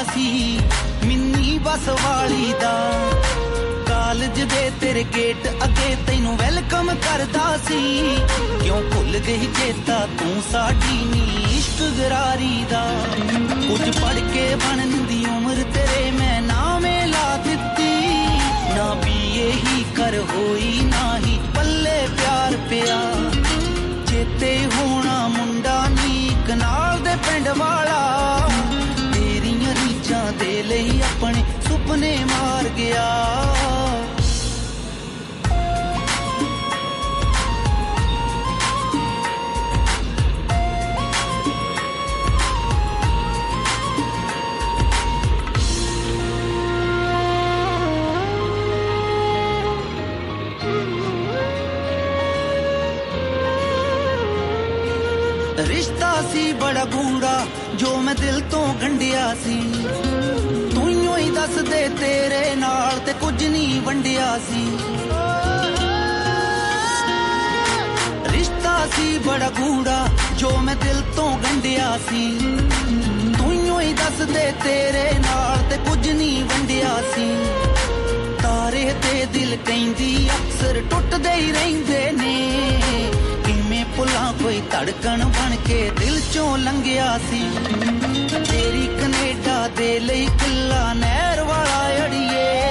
सी मिन्नी बस वाली दा कालज दे तेरे गेट अगे तैनू वेलकम करदा सी क्यों भुल गई चेता तू साडी नी इश्क गरारी दा कुछ पढ़ के बनन दी उम्र तेरे मैं नामे ला दित्ती ना बीए ही कर होई ना ही पल्ले प्यार पिया चेते होना मुंडा नी कनाल दे पिंड वाला तेरियां रीझां दे लई अपने सुपने मार गया रिश्ता सी बड़ा गूढ़ा जो मैं दिल तो गंढिया सी तू ही दस दे तेरे नाल ते कुछ नहीं वंडिया सी रिश्ता सी बड़ा गूढ़ा जो मैं दिल तो गंढिया सी तू ही दस दे तेरे नाल ते कुछ नहीं वंडिया सी तारे ते दिल कहंदी अक्सर टुटदे ही रहिंदे ने पुला कोई धड़कन बन के दिल चों लंघिया सी तेरी कनेडा दे लई किला नहर वाला अड़िए